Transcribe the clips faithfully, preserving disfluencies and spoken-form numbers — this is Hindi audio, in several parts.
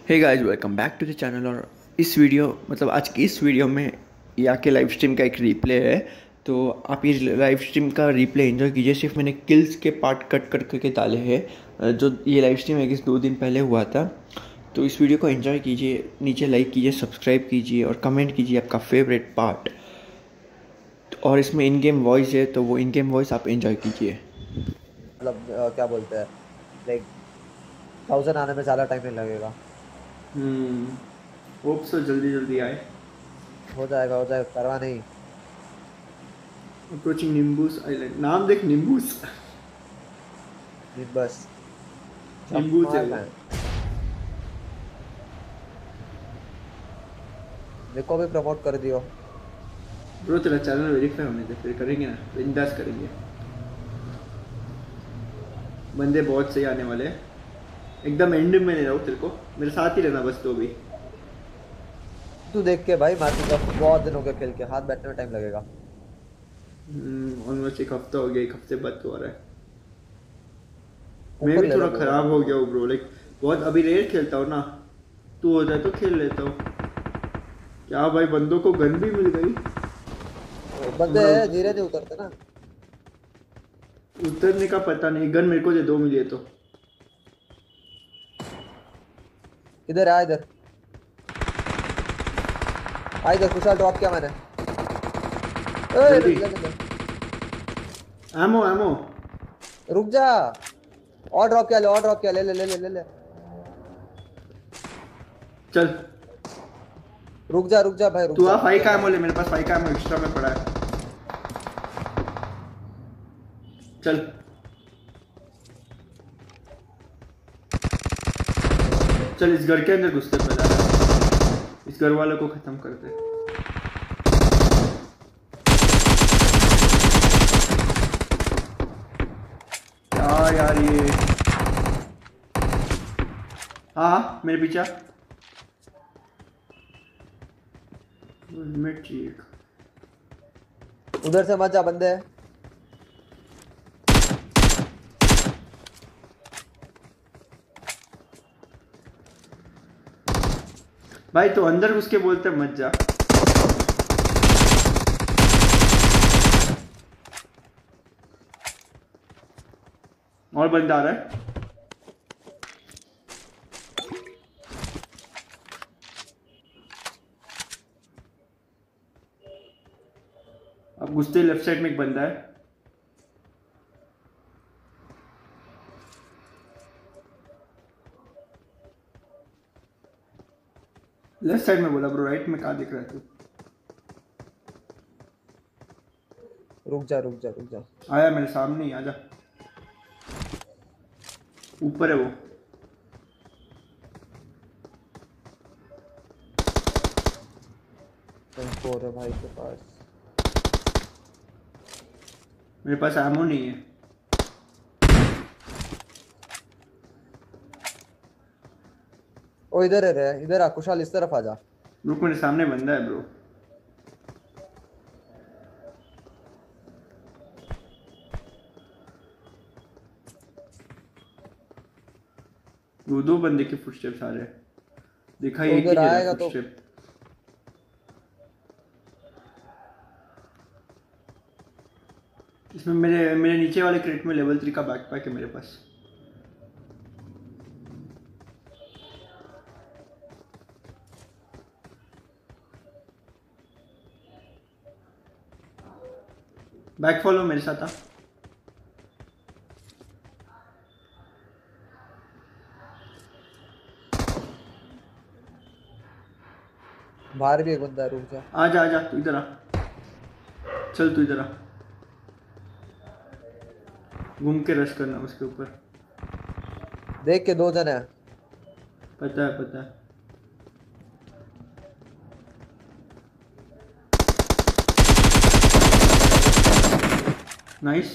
Hey guys, welcome back to the channel. और इस वीडियो मतलब आज की इस वीडियो में या के लाइव स्ट्रीम का एक रिप्ले है। तो आप ये लाइव स्ट्रीम का रिप्ले एंजॉय कीजिए। सिर्फ मैंने किल्स के पार्ट कट कट करके डाले हैं। जो ये लाइव स्ट्रीम है दो दिन पहले हुआ था। तो इस वीडियो को एंजॉय कीजिए, नीचे लाइक कीजिए, सब्सक्राइब कीजिए और कमेंट कीजिए आपका फेवरेट पार्ट। और इसमें इन गेम वॉइस है, तो वो इन गेम वॉइस आप एंजॉय कीजिए। मतलब अ, क्या बोलते हैं, लाइक थाउजेंड आने में ज़्यादा टाइम नहीं लगेगा। हम्म होप सो जल्दी जल्दी आए। हो जाएगा हो जाएगा, करवा नहीं। Approaching Nimbus island. नाम देख, निम्बूस। निम्बस निम्बूस है चमार वो। मैन। मेरे को भी प्रमोट कर दियो। ब्रो तेरा चैनल वेरीफाई होने दे, फिर करेंगे ना, बिंदास करेंगे। बंदे बहुत सही आने वाले हैं। एकदम एंड में नहीं रहो, तेरे को मेरे साथ ही रहना बस। तो भी तू देख के भाई, मार्केट का बहुत दिन हो गया खेल के, हाथ बैठने में टाइम लगेगा। ऑलमोस्ट एक हफ्ता हो गया, एक हफ्ते बाद तो आ रहा है। मैं ऊपर भी ले थोड़ा ले बोलो। खराब हो गया हूँ ब्रो, लाइक बहुत अभी रेयर खेलता हूँ ना। तू हो जाए तो खेल लेता हूँ। क्या भाई, बंदों को गन भी मिल गई। बंदे हमारा धीरे नहीं उतरते ना। उतरने का पता नहीं। गन मेरे को दे दो, मिली है तो। इधर आ, इधर आ, इधर कुशाल ड्रॉप किया मैंने। ए, जल्दी। ले, ले, ले। Ammo ammo. रुक जा। और ड्रॉप किया, ले और ड्रॉप किया, ले ले ले ले ले ले। चल रुक जा रुक जा भाई, रुक तू जा आ, रुक फाइव जा का भाई। एमो ले, मेरे पास फाइव का एमो एक्स्ट्रा में पड़ा है। चल चल इस घर के अंदर घुसते पहले। इस घर वालों को खत्म करते। क्या यार ये। हाँ हाँ, मेरे पीछे। हेलमेट चाहिए। उधर से मत जा, बंदे हैं। भाई तो अंदर घुस के बोलते मत जा। और बंदा आ रहा है। अब घुसते लेफ्ट साइड में एक बंदा है। लेफ्ट साइड में बोला ब्रो, राइट में कहाँ दिख रहा है तू? रुक जा रुक जा रुक जा। आया मेरे सामने ही, आजा। ऊपर है वो। फोर है भाई के पास। मेरे पास एमो नहीं है। ओ इधर है रे, इधर आ कुशाल, इस तरफ आ जा। रुक, मेरे सामने बंदा है ब्रो। वो दो बंदे के फुटस्टेप्स आ रहे हैं। दिखाई तो एक ही उधर दे रहा है आएगा तो। फुटस्टेप। इसमें मेरे मेरे नीचे वाले क्रेट में लेवल थ्री का बैकपैक है मेरे पास। बैक फॉलो मेरे साथ आ। बाहर भी एक बंदा है, रुक जा। आजा आजा, तू इधर आ। चल तू इधर आ। घूम के रश करना उसके ऊपर। देख के दो जन है। पता है पता है। नाइस।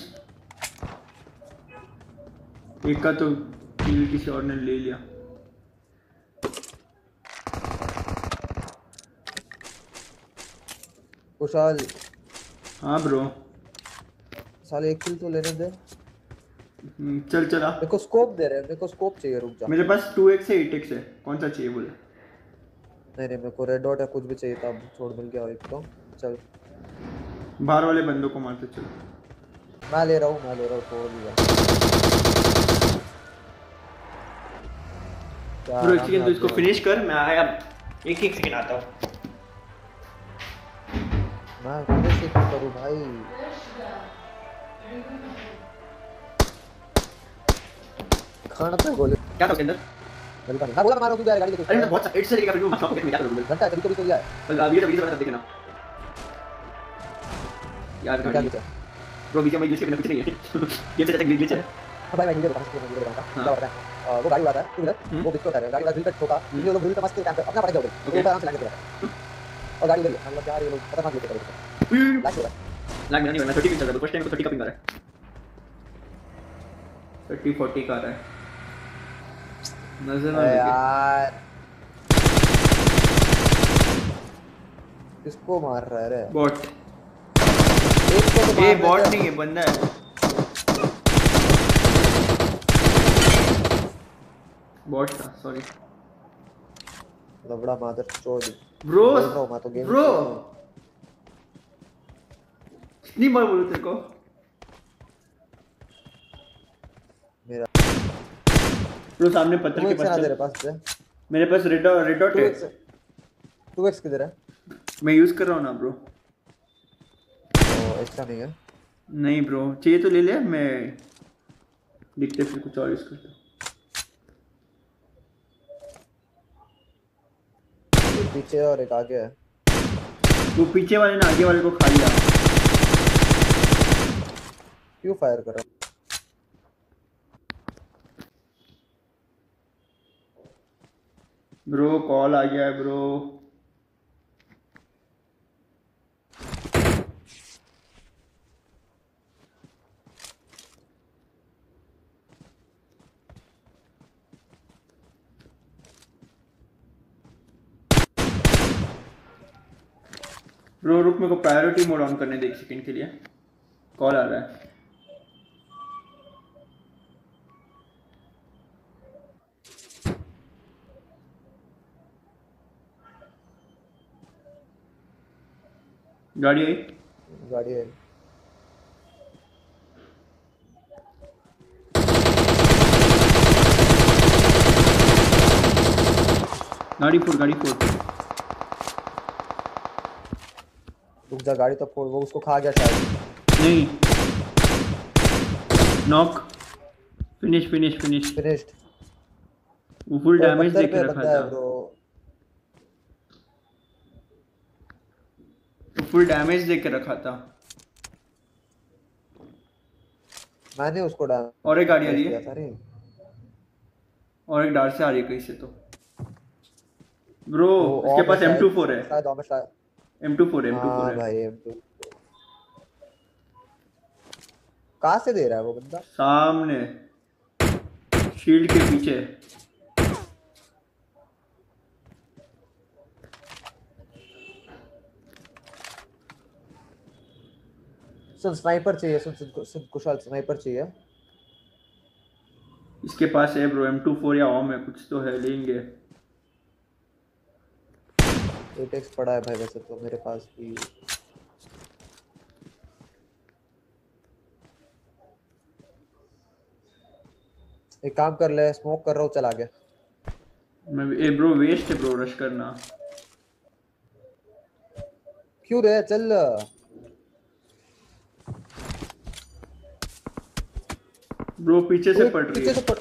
एक का तो किल किसी और ने ले लिया। कुशाल हाँ ब्रो। साले एक किल तो लेने दे। हम्म, चल चला। मेरे को स्कोप दे रहे हैं, मेरे को स्कोप चाहिए, रुक जा। मेरे पास टू एक्स है एट एक्स है, कौन सा चाहिए बोले? नहीं नहीं मेरे को रेड डॉट है, कुछ भी चाहिए था, अब छोड़ मिल गया एक तो। चल बाहर वाले बंदों को मारते चल। मैं ले रहा हूँ, मैं ले रहा हूँ, छोड़ दिया। क्या ब्रो एक आराम सेकंड तो याद इसको दिया। फिनिश कर, मैं आया एक एक सेकंड आता हूँ। मैं फिनिश क्यों करूँ भाई? खाना पे गोली क्या था उसके अंदर? मिलता नहीं। हाँ बोला मारो, तू जा गाड़ी लेके। अरे मैं बहुत एट से लेके फिर मैं बताऊँ क्या करूँ। घंटा कभी कभी तो लिया है। बस अभी तो वीडियो बता देखना यार। क्या गाड़ी लिया? ब्रो वीडियो में यूज करना कुछ नहीं है। ये तो तक ग्लिच है। हाँ भाई मैं वीडियो बता सकता हूँ, वीडियो बताऊंगा क्या होता है। अ, वो गाड़ी उड़ाता है टू व्हीलर, वो बिस्को उठा रहा है, गाड़ी का ग्रिल कट ठोका, ये लोग ग्रिल का मस्त टाइम पे अपना पड़ गया, वो आराम से लैंड कर और गाड़ी उड़ गई। मतलब यार ये लोग खतरनाक लेके चले। लैंड हो रहा है, लैग नहीं हो रहा। मैं थर्टी पिंग चल रहा है, फर्स्ट टाइम को थर्टी का पिंग आ रहा है। थर्टी फोर्टी का आ रहा है, नजर ना अरे लगे। यार किसको मार रहा है रे? बॉट। एक को तो ये मार बॉट रहे नहीं थे। है, बंदा है। बॉट था, सॉरी लबड़ा मादर चोद। ब्रो। बोल रहा हूँ मैं तो गेम ब्रो खेल रहा हूँ। कितनी बार बोलूं तेरे को? मेरा ब्रो सामने पत्थर टू के एक्स पास ना चल। तेरे पास से? मेरे पास red dot, red dot two है। एक्स टू एक्स किधर है? मैं यूज कर रहा हूँ ना ब्रो। ओ एक्स्ट्रा नहीं है। नहीं ब्रो, चाहिए तो ले ले, मैं दिखते फिर कुछ और यूज करता हूँ। एक पीछे और एक आगे है। वो पीछे वाले ने आगे वाले को खा लिया। क्यों फायर कर रहा हूँ? ब्रो कॉल आ गया है ब्रो। ब्रो रुक, मेरे को प्रायोरिटी मोड ऑन करने दे एक सेकंड के लिए, कॉल आ रहा है। गाड़ी आई। गाड़ी है। गाड़ी फोड़, गाड़ी फोड़। रुक जा, गाड़ी तो फोड़, वो उसको खा गया शायद। नहीं, knock. Finish finish finish. Finished. वो फुल तो डैमेज पत्थर देके पे रखा बंदा है था। ब्रो। वो फुल डैमेज देके रखा था। मैंने उसको डाल और एक गाड़ी आ रही किया है, था रे। और एक डार से आ रही है कहीं से तो। ब्रो वो इसके ऑफ है पास एम टू शायद, फोर है। शायद ऑफ है शायद। एम टू फोर है, एम टू फोर हाँ है। भाई एम टू। कहाँ से दे रहा है वो बंदा? सामने शील्ड के पीछे। सुन स्नाइपर चाहिए, सुन सुन सुन कुशाल, स्नाइपर चाहिए। इसके पास है ब्रो, एम टू फोर या ओम है, कुछ तो है, लेंगे। एट एक्स पड़ा है भाई वैसे तो मेरे पास भी। एक काम कर ले, स्मोक कर रहा हूँ, चल आगे। मैं ए ब्रो वेस्ट है ब्रो रश करना। क्यों रे, चल। ब्रो पीछे से पड़ रही पीछे है। से पड़।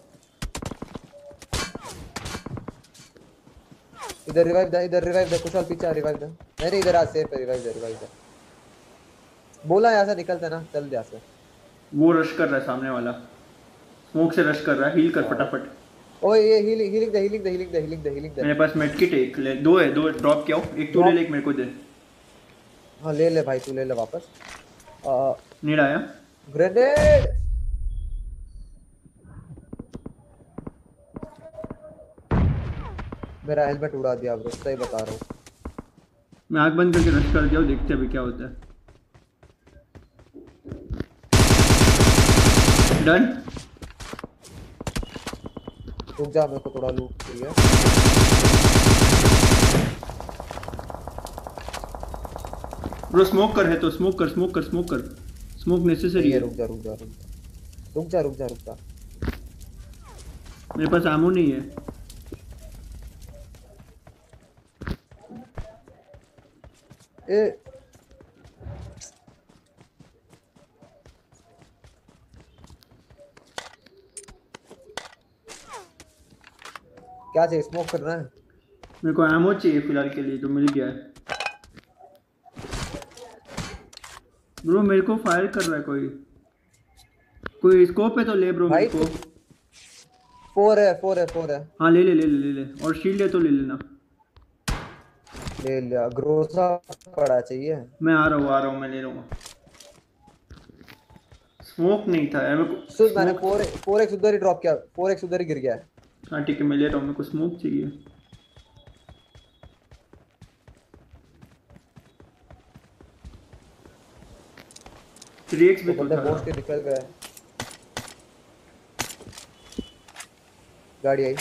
इधर रिवाइव दे, इधर रिवाइव दे कुशाल, पीछे रिवाइव दे। नहीं नहीं इधर आ, सेफ है, रिवाइव दे, रिवाइव दे। बोला यहाँ से निकलते ना, चल यहाँ से। वो रश कर रहा है सामने वाला, स्मोक से रश कर रहा है। हील कर फटाफट। ओए ये हीलिंग हीलिंग दे, हीलिंग दे, हीलिंग दे, हीलिंग दे, हीलिंग दे। मेरे पास मेड किट एक ले, दो है, दो ड्रॉप किया हूँ। एक तू ले ले, एक मेरे को दे। हाँ ले ले भाई, तू ले ले वापस। नीड आया। ग्रेनेड। मेरा हेलमेट उड़ा दिया ब्रो, सही बता रहा हूँ। मैं आँख बंद करके रश कर दिया हूँ, देखते अभी क्या होता है। डन। रुक जा, मेरे को थोड़ा लूट चाहिए। ब्रो स्मोक कर है तो स्मोक कर स्मोक कर स्मोक कर स्मोक नेसेसरी है। रुक जा रुक जा रुक जा रुक जा रुक जा रुक जा मेरे पास आमो नहीं है। ए क्या चाहिए? स्मोक करना है? मेरे को आमो चाहिए फिलहाल के लिए, तो मिल गया है। ब्रो मेरे को फायर कर रहा है कोई कोई स्कोप है तो ले ब्रो मेरे को। फोर है फोर है फोर है। हाँ ले ले ले ले ले ले और शील्ड है तो ले लेना। ले लिया। ग्रोसा पड़ा चाहिए। मैं आ रहा हूँ आ रहा हूँ मैं ले लूँगा। स्मोक नहीं था यार मेरे को। सुन मैंने फोर फोर एक्स उधर ही ड्रॉप किया। फोर एक्स उधर ही गिर गया है। हाँ ठीक है मैं ले रहा हूँ, मेरे को स्मोक चाहिए। थ्री एक्स भी तो था। बंदा के निकल गया है। गाड़ी आई।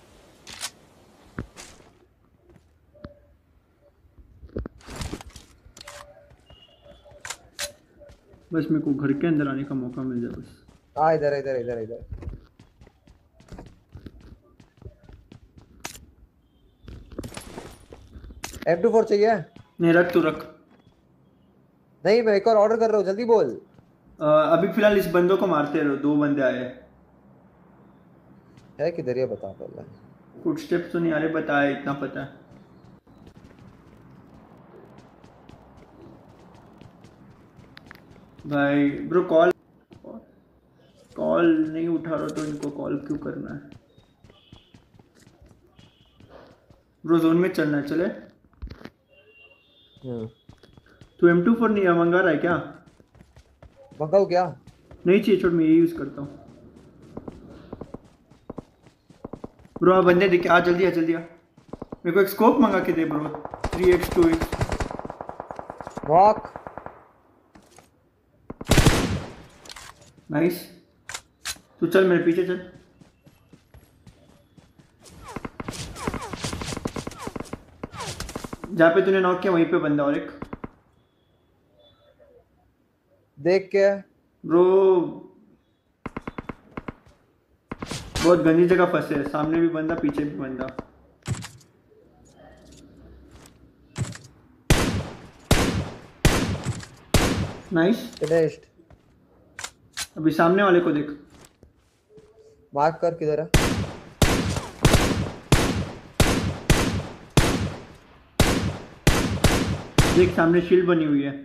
बस मेरे को घर के अंदर आने का मौका मिल जाए बस। आ इधर इधर इधर इधर। एम टू फोर चाहिए? नहीं रख तू रख। नहीं मैं एक और ऑर्डर कर रहा हूँ, जल्दी बोल। आ, अभी फिलहाल इस बंदों को मारते रहो, दो बंदे आए है किधर ये बता पहले। फुटस्टेप्स तो नहीं आ रहे, बताया इतना पता है। भाई ब्रो कॉल कॉल नहीं उठा रहा तो इनको कॉल क्यों करना है। ब्रो जोन में चलना है, चले। तू एम टू फोर नहीं मंगा रहा है क्या? मंगाऊं क्या? नहीं चाहिए छोड़, मैं ये यूज करता हूँ। ब्रो आप बंदे दिखे, आ जल्दी आ जल्दी आ। मेरे को एक स्कोप मंगा के दे bro. Three x two x walk. Nice. तू चल मेरे पीछे चल। जहाँ पे तूने नॉक किया वहीं पे बंदा और एक। देख के ब्रो बहुत गंदी जगह फंसे है, सामने भी बंदा पीछे भी बंदा। Nice finished. अभी सामने वाले को देख। मार्क कर किधर है। देख सामने शील्ड बनी हुई है।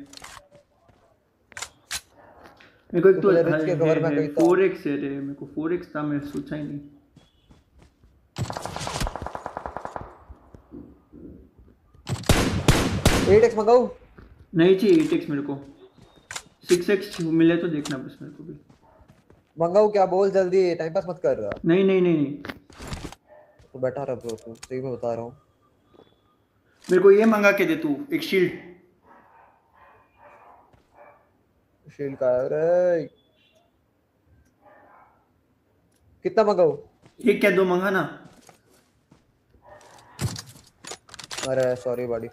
मेरे को एक तो फोर एक्स है रे, मेरे को फोर एक्स था, मैं सोचा ही नहीं। एट एक्स मंगाऊं? नहीं चाहिए एट एक्स मेरे को, सिक्स एक्स मिले तो देखना बस मेरे को भी। मंगाऊं क्या? बोल जल्दी, टाइम पास मत कर रहा। नहीं नहीं नहीं नहीं तो बैठा रहा ब्रो, तू सही में बता रहा हूँ। मेरे को ये मंगा के दे तू, एक शील्ड। शील्ड का अरे कितना मंगाऊं? एक क्या दो मंगा ना। अरे सॉरी बॉडी।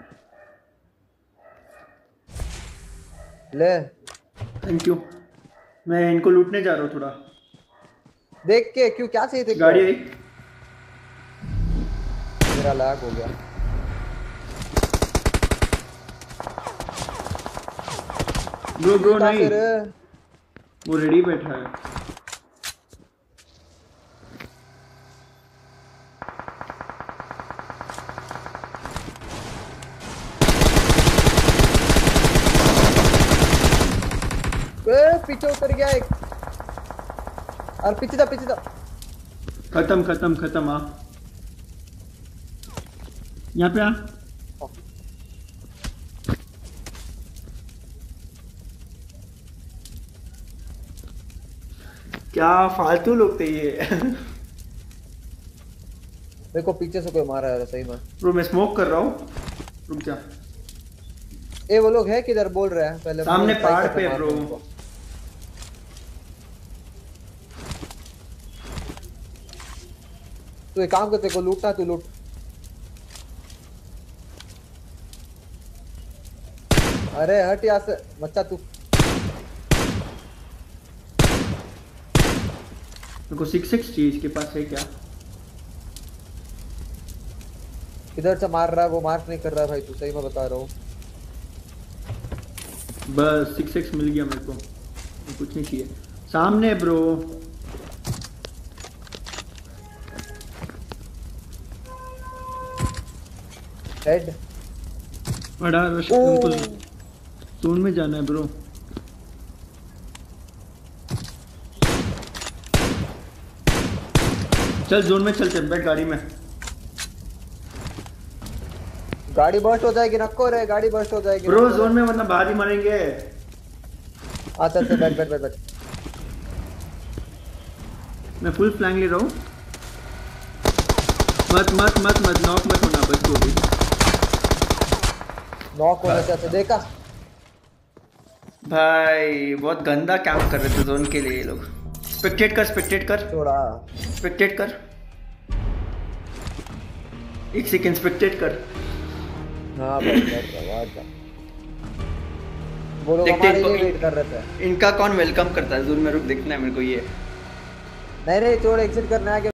ले थैंक यू। मैं इनको लूटने जा रहा हूँ थोड़ा। देख के क्यों, क्या चाहिए? गाड़ी आई। मेरा लैग हो गया। ब्रो ब्रो नहीं, वो रेडी बैठा है। पीछे उतर गया एक। और पीछे था पीछे था। खत्म खत्म खत्म। आ यहाँ पे आ। क्या फालतू लोग थे ये। मेरे को पीछे से कोई मारा है सही में। ब्रो मैं स्मोक कर रहा हूँ, रुक जा। ए वो लोग है किधर? बोल रहे हैं पहले। सामने पहाड़ पे ब्रो। तू एक काम कर, तेरे को लूटना तू लूट। अरे हट यहाँ से बच्चा तू। मेरे को सिक्स सिक्स चाहिए, इसके पास है क्या? किधर से मार रहा है वो, मार्क नहीं कर रहा भाई तू, सही मैं बता रहा हूँ। बस सिक्स सिक्स मिल गया मेरे को, कुछ नहीं चाहिए। सामने ब्रो। हेड बड़ा रश, उनको जोन में जाना है ब्रो। चल जोन में चलते, बैठ गाड़ी में। गाड़ी बर्स्ट हो जाएगी, नको रे गाड़ी बर्स्ट हो जाएगी ब्रो जोन में, वरना बाहर ही मरेंगे। अच्छा अच्छा बैठ बैठ बैठ बैठ। मैं फुल फ्लैंग ले रहा हूँ। मत मत मत मत नॉक मत होना बस को भी। नॉक होने से अच्छा देखा भाई, बहुत गंदा कैंप कर रहे थे जोन के लिए ये लोग। स्पेक्टेट कर, स्पेक्टेट कर, थोड़ा स्पेक्टेट कर, एक सेकंड स्पेक्टेट कर। हाँ भाई कर रहा हूँ। वो लोग देखते हमारे इनको, लिए वेट कर रहे थे। इनका कौन वेलकम करता है जोन में, रुक देखना है मेरे को ये। नहीं नहीं छोड़, एग्जिट करना है।